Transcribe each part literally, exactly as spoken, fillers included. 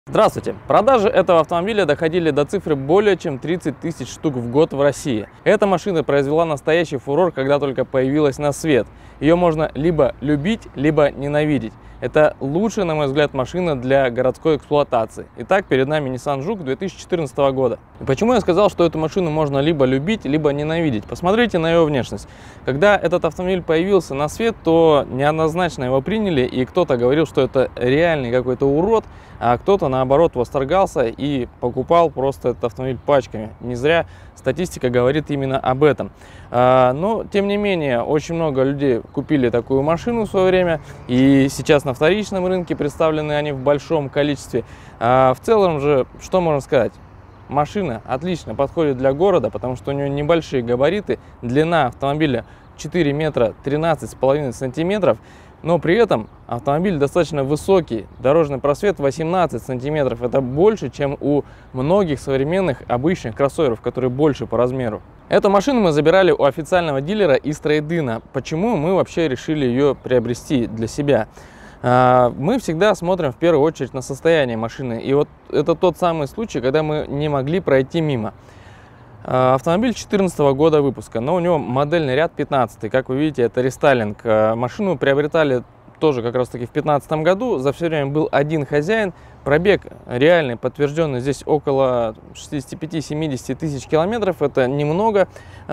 Здравствуйте! Продажи этого автомобиля доходили до цифры более чем тридцать тысяч штук в год в России. Эта машина произвела настоящий фурор, когда только появилась на свет. Ее можно либо любить, либо ненавидеть. Это лучшая, на мой взгляд, машина для городской эксплуатации. Итак, перед нами Nissan Juke две тысячи четырнадцатого года. И почему я сказал, что эту машину можно либо любить, либо ненавидеть? Посмотрите на ее внешность. Когда этот автомобиль появился на свет, то неоднозначно его приняли, и кто-то говорил, что это реальный какой-то урод, а кто-то, наоборот, восторгался и покупал просто этот автомобиль пачками. Не зря статистика говорит именно об этом. Но, тем не менее, очень много людей купили такую машину в свое время, и сейчас на вторичном рынке представлены они в большом количестве. В целом же, что можно сказать? Машина отлично подходит для города, потому что у нее небольшие габариты, длина автомобиля четыре метра тринадцать с половиной сантиметров, но при этом автомобиль достаточно высокий, дорожный просвет восемнадцать сантиметров, это больше, чем у многих современных обычных кроссоверов, которые больше по размеру. Эту машину мы забирали у официального дилера из трейд-ина. Почему мы вообще решили ее приобрести для себя? Мы всегда смотрим в первую очередь на состояние машины, и вот это тот самый случай, когда мы не могли пройти мимо. Автомобиль две тысячи четырнадцатого года выпуска, но у него модельный ряд пятнадцатый. Как вы видите, это рестайлинг. Машину приобретали тоже как раз таки в две тысячи пятнадцатом году. За все время был один хозяин. Пробег реальный, подтвержденный, здесь около шестидесяти пяти — семидесяти тысяч километров. Это немного.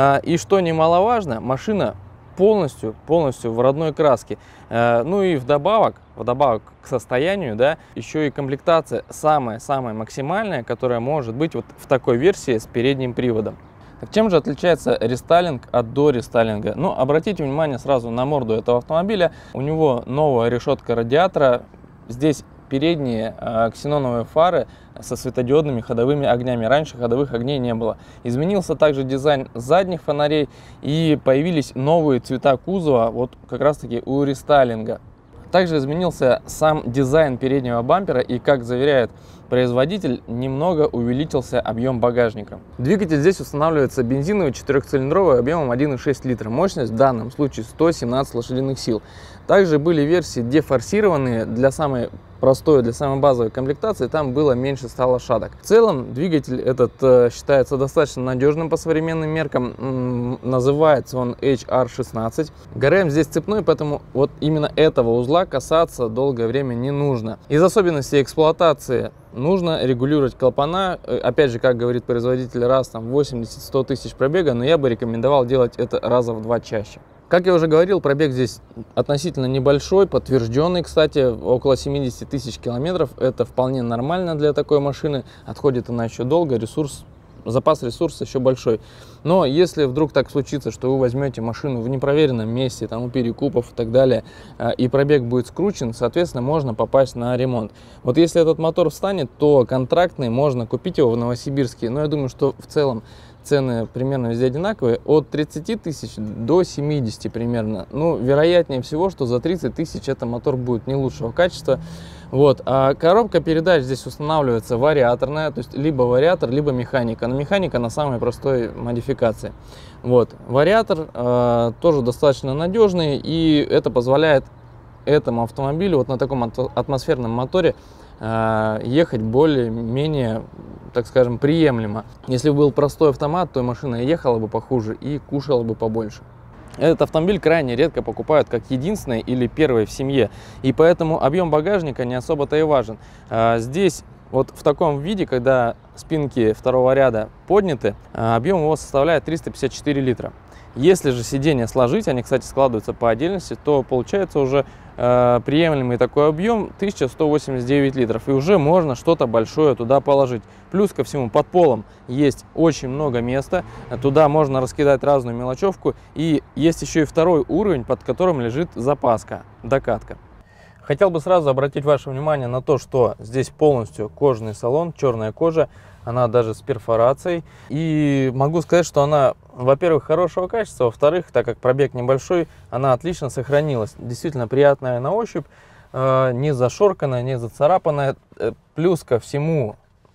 И что немаловажно, машина полностью, полностью в родной краске. Ну и вдобавок, вдобавок к состоянию, да, еще и комплектация самая-самая максимальная, которая может быть вот в такой версии с передним приводом. Так чем же отличается рестайлинг от дорестайлинга? Ну, обратите внимание сразу на морду этого автомобиля. У него новая решетка радиатора. Здесь передние э, ксеноновые фары со светодиодными ходовыми огнями. Раньше ходовых огней не было. Изменился также дизайн задних фонарей, и появились новые цвета кузова, вот как раз таки у рестайлинга. Также изменился сам дизайн переднего бампера, и, как заверяет производитель, немного увеличился объем багажника. Двигатель здесь устанавливается бензиновый четырехцилиндровый объемом один и шесть литра. Мощность в данном случае сто семнадцать лошадиных сил. Также были версии дефорсированные для самой простой, для самой базовой комплектации, там было меньше ста лошадок. В целом двигатель этот э, считается достаточно надежным по современным меркам. М-м, называется он эйч ар шестнадцать. ГРМ здесь цепной, поэтому вот именно этого узла касаться долгое время не нужно. Из особенностей эксплуатации: нужно регулировать клапана. Опять же, как говорит производитель, раз там восемьдесят — сто тысяч пробега, но я бы рекомендовал делать это раза в два чаще. Как я уже говорил, пробег здесь относительно небольшой, подтвержденный, кстати, около семидесяти тысяч километров. Это вполне нормально для такой машины. Отходит она еще долго, ресурс, запас ресурса еще большой. Но если вдруг так случится, что вы возьмете машину в непроверенном месте, там у перекупов и так далее, и пробег будет скручен, соответственно, можно попасть на ремонт. Вот если этот мотор встанет, то контрактный, можно купить его в Новосибирске. Но я думаю, что в целом цены примерно везде одинаковые, от тридцати тысяч до семидесяти примерно. Ну, вероятнее всего, что за тридцать тысяч это мотор будет не лучшего качества. Вот. А коробка передач здесь устанавливается вариаторная, то есть либо вариатор, либо механика. Но механика на самой простой модификации. Вот. Вариатор э, тоже достаточно надежный, и это позволяет этому автомобилю вот на таком атмосферном моторе э, ехать более-менее, так скажем, приемлемо. Если бы был простой автомат, то машина ехала бы похуже и кушала бы побольше. Этот автомобиль крайне редко покупают как единственный или первый в семье, и поэтому объем багажника не особо-то и важен. Здесь вот в таком виде, когда спинки второго ряда подняты, объем его составляет триста пятьдесят четыре литра. Если же сиденья сложить, они, кстати, складываются по отдельности, то получается уже э, приемлемый такой объем тысяча сто восемьдесят девять литров, и уже можно что-то большое туда положить. Плюс ко всему, под полом есть очень много места, туда можно раскидать разную мелочевку, и есть еще и второй уровень, под которым лежит запаска, докатка. Хотел бы сразу обратить ваше внимание на то, что здесь полностью кожаный салон, черная кожа, она даже с перфорацией. И могу сказать, что она, во-первых, хорошего качества, во-вторых, так как пробег небольшой, она отлично сохранилась. Действительно приятная на ощупь, не зашорканная, не зацарапанная. Плюс ко всему,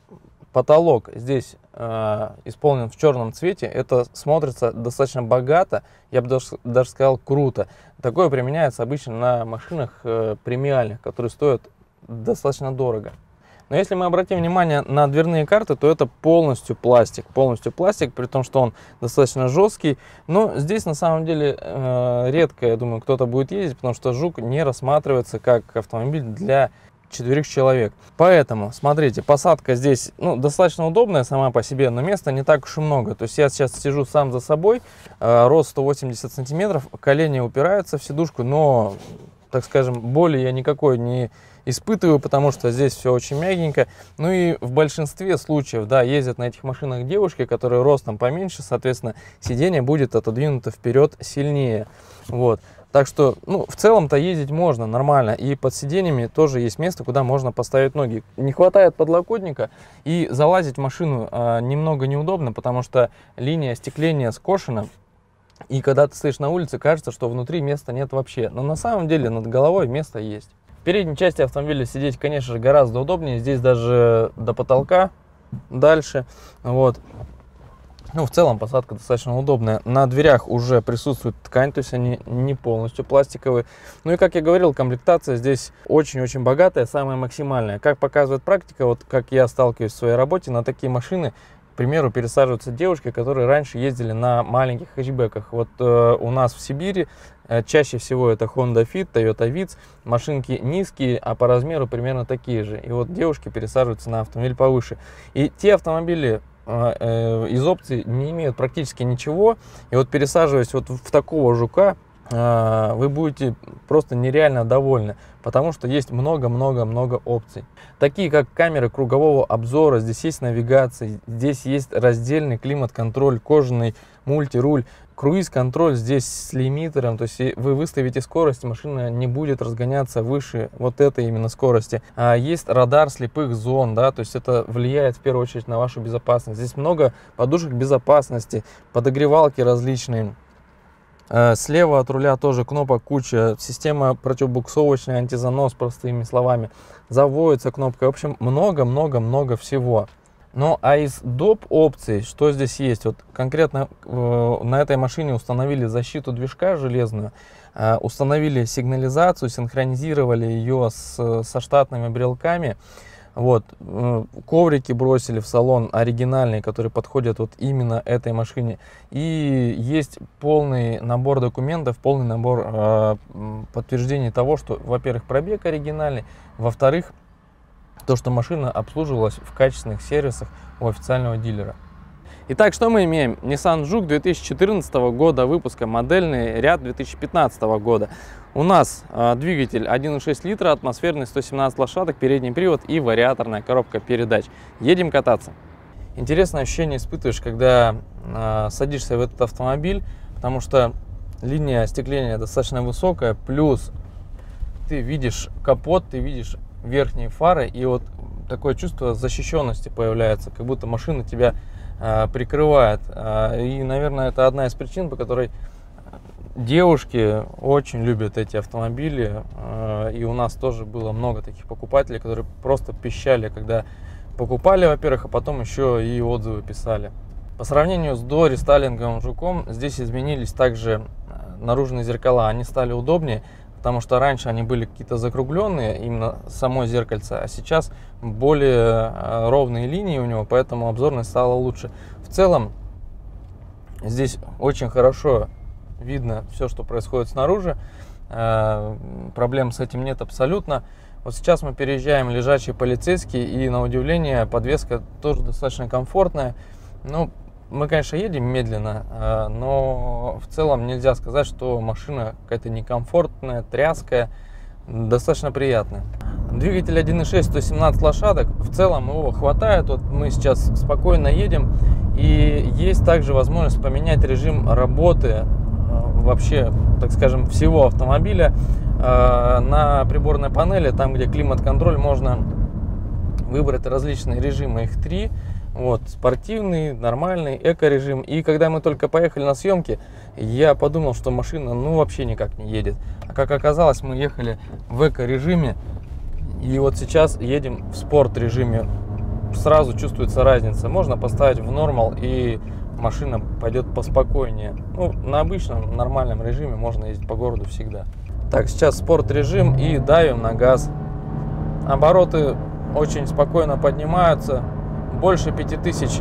потолок здесь э, исполнен в черном цвете. Это смотрится достаточно богато, я бы даже, даже сказал, круто. Такое применяется обычно на машинах э, премиальных, которые стоят достаточно дорого. Но если мы обратим внимание на дверные карты, то это полностью пластик. Полностью пластик, при том, что он достаточно жесткий. Но здесь на самом деле э, редко, я думаю, кто-то будет ездить, потому что Жук не рассматривается как автомобиль для четверых человек. Поэтому, смотрите, посадка здесь ну, достаточно удобная сама по себе, но места не так уж и много. То есть я сейчас сижу сам за собой, э, рост сто восемьдесят сантиметров, колени упираются в сидушку, но, так скажем, боли я никакой не испытываю, потому что здесь все очень мягенько. Ну и в большинстве случаев, да, ездят на этих машинах девушки, которые ростом поменьше, соответственно, сиденье будет отодвинуто вперед сильнее. Вот. Так что, ну, в целом-то ездить можно нормально. И под сиденьями тоже есть место, куда можно поставить ноги. Не хватает подлокотника, и залазить в машину а, немного неудобно, потому что линия остекления скошена. И когда ты стоишь на улице, кажется, что внутри места нет вообще. Но на самом деле над головой место есть. В передней части автомобиля сидеть, конечно же, гораздо удобнее. Здесь даже до потолка дальше. Вот. Ну, в целом посадка достаточно удобная. На дверях уже присутствует ткань, то есть они не полностью пластиковые. Ну и, как я говорил, комплектация здесь очень-очень богатая, самая максимальная. Как показывает практика, вот как я сталкиваюсь в своей работе, на такие машины, к примеру, пересаживаются девушки, которые раньше ездили на маленьких хэтчбеках. Вот э, у нас в Сибири э, чаще всего это Honda Fit, Toyota Vitz. Машинки низкие, а по размеру примерно такие же. И вот девушки пересаживаются на автомобиль повыше. И те автомобили из опций не имеют практически ничего, и вот пересаживаясь вот в такого Жука, вы будете просто нереально довольны, потому что есть много-много-много опций, такие как камеры кругового обзора, здесь есть навигация, здесь есть раздельный климат-контроль, кожаный мультируль, круиз-контроль здесь с лимитером, то есть вы выставите скорость, машина не будет разгоняться выше вот этой именно скорости. А есть радар слепых зон, да, то есть это влияет в первую очередь на вашу безопасность. Здесь много подушек безопасности, подогревалки различные. Слева от руля тоже кнопок куча, система противобуксовочная, антизанос, простыми словами, заводится кнопкой, в общем, много-много-много всего. Ну а из доп. Опций, что здесь есть? Вот конкретно э, на этой машине установили защиту движка железную, э, установили сигнализацию, синхронизировали ее с, со штатными брелками. Вот, э, коврики бросили в салон оригинальные, которые подходят вот именно этой машине. И есть полный набор документов, полный набор э, подтверждений того, что, во-первых, пробег оригинальный, во-вторых, то, что машина обслуживалась в качественных сервисах у официального дилера. Итак, что мы имеем? Nissan Juke две тысячи четырнадцатого года выпуска, модельный ряд две тысячи пятнадцатого года. У нас э, двигатель один и шесть литра, атмосферный, сто семнадцать лошадок, передний привод и вариаторная коробка передач. Едем кататься. Интересное ощущение испытываешь, когда э, садишься в этот автомобиль, потому что линия остекления достаточно высокая, плюс ты видишь капот, ты видишь верхние фары, и вот такое чувство защищенности появляется, как будто машина тебя э, прикрывает. Э, и, наверное, это одна из причин, по которой девушки очень любят эти автомобили. Э, и у нас тоже было много таких покупателей, которые просто пищали, когда покупали, во-первых, а потом еще и отзывы писали. По сравнению с дорестайлинговым Жуком, здесь изменились также наружные зеркала, они стали удобнее. Потому что раньше они были какие-то закругленные, именно само зеркальце, а сейчас более ровные линии у него, поэтому обзорность стала лучше. В целом, здесь очень хорошо видно все, что происходит снаружи. Проблем с этим нет абсолютно. Вот сейчас мы переезжаем лежачий полицейский, и на удивление подвеска тоже достаточно комфортная. Ну, мы, конечно, едем медленно, но в целом нельзя сказать, что машина какая-то некомфортная, тряская, достаточно приятная. Двигатель один и шесть, сто семнадцать лошадок, в целом его хватает. Вот мы сейчас спокойно едем, и есть также возможность поменять режим работы вообще, так скажем, всего автомобиля. На приборной панели, там где климат-контроль, можно выбрать различные режимы, их три. Вот, спортивный, нормальный, эко-режим. И когда мы только поехали на съемки, я подумал, что машина ну вообще никак не едет. А как оказалось, мы ехали в эко-режиме. И вот сейчас едем в спорт-режиме. Сразу чувствуется разница. Можно поставить в нормал, и машина пойдет поспокойнее. Ну, на обычном нормальном режиме можно ездить по городу всегда. Так, сейчас спорт-режим и давим на газ. Обороты очень спокойно поднимаются, больше пяти тысяч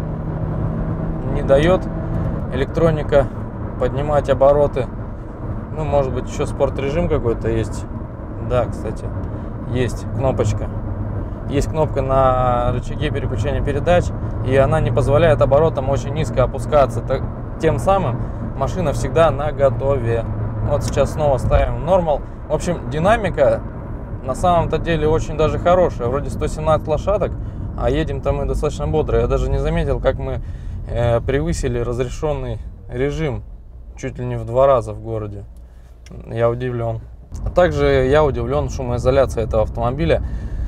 не дает электроника поднимать обороты. Ну, может быть, еще спорт-режим какой-то есть. Да, кстати, есть кнопочка. Есть кнопка на рычаге переключения передач, и она не позволяет оборотам очень низко опускаться. Так, тем самым машина всегда наготове. Вот сейчас снова ставим нормал. В общем, динамика на самом-то деле очень даже хорошая. Вроде сто семнадцать лошадок, а едем-то мы достаточно бодро. Я даже не заметил, как мы э, превысили разрешенный режим чуть ли не в два раза в городе. Я удивлен. Также я удивлен шумоизоляцией этого автомобиля.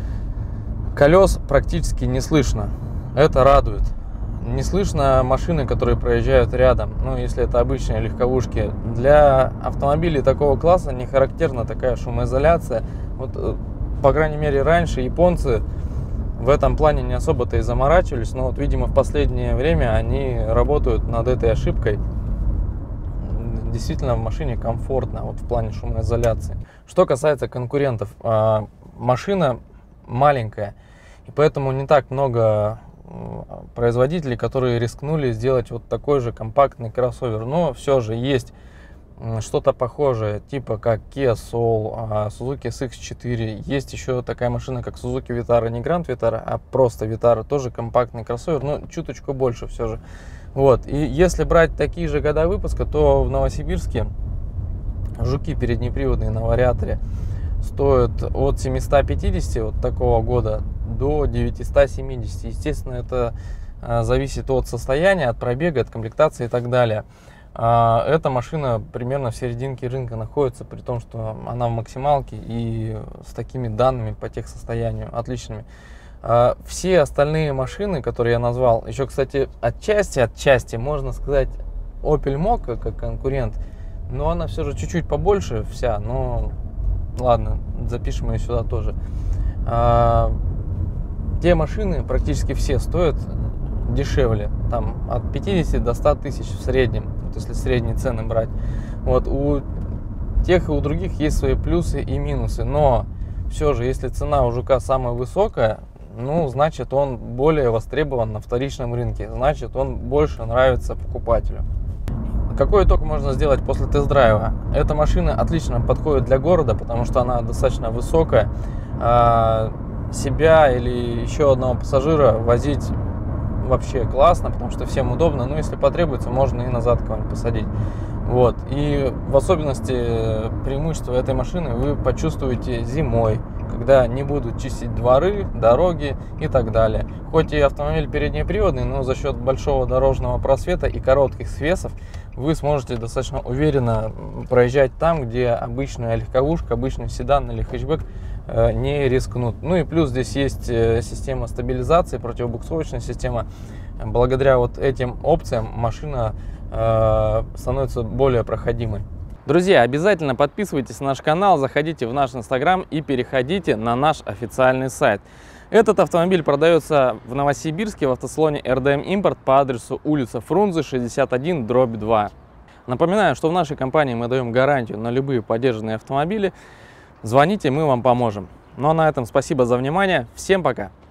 Колес практически не слышно. Это радует. Не слышно машины, которые проезжают рядом. Ну, если это обычные легковушки. Для автомобилей такого класса не характерна такая шумоизоляция. Вот, по крайней мере, раньше японцы в этом плане не особо-то и заморачивались. Но вот, видимо, в последнее время они работают над этой ошибкой. Действительно, в машине комфортно, вот в плане шумоизоляции. Что касается конкурентов, машина маленькая, и поэтому не так много производителей, которые рискнули сделать вот такой же компактный кроссовер. Но все же есть что-то похожее, типа как Kia Soul, Suzuki эс икс четыре. Есть еще такая машина, как Suzuki Vitara, не Grand Vitara, а просто Vitara, тоже компактный кроссовер, но чуточку больше все же. Вот. И если брать такие же года выпуска, то в Новосибирске жуки переднеприводные на вариаторе стоят от семисот пятидесяти вот такого года до девятисот семидесяти. Естественно, это зависит от состояния, от пробега, от комплектации и так далее. Эта машина примерно в серединке рынка находится, при том, что она в максималке и с такими данными по техсостоянию отличными. Все остальные машины, которые я назвал, еще, кстати, отчасти, отчасти, можно сказать, Opel Mokka как конкурент, но она все же чуть-чуть побольше вся, но ладно, запишем ее сюда тоже. Те машины практически все стоят дешевле, там от пятидесяти до ста тысяч в среднем, вот если средние цены брать. Вот у тех и у других есть свои плюсы и минусы, но все же, если цена у жука самая высокая, ну, значит, он более востребован на вторичном рынке, значит, он больше нравится покупателю. Какой итог можно сделать после тест-драйва? Эта машина отлично подходит для города, потому что она достаточно высокая. Себя или еще одного пассажира возить вообще классно, потому что всем удобно, но если потребуется, можно и назад кого-нибудь посадить. Вот. И в особенности преимущество этой машины вы почувствуете зимой, когда не будут чистить дворы, дороги и так далее. Хоть и автомобиль переднеприводный, но за счет большого дорожного просвета и коротких свесов вы сможете достаточно уверенно проезжать там, где обычная легковушка, обычный седан или хэтчбэк не рискнут. Ну и плюс здесь есть система стабилизации, противобуксовочная система. Благодаря вот этим опциям машина э, становится более проходимой. Друзья, обязательно подписывайтесь на наш канал, заходите в наш инстаграм и переходите на наш официальный сайт. Этот автомобиль продается в Новосибирске в автосалоне эр дэ эм Импорт по адресу улица Фрунзе, шестьдесят один, дробь два. Напоминаю, что в нашей компании мы даем гарантию на любые подержанные автомобили. Звоните, мы вам поможем. Ну а на этом спасибо за внимание. Всем пока!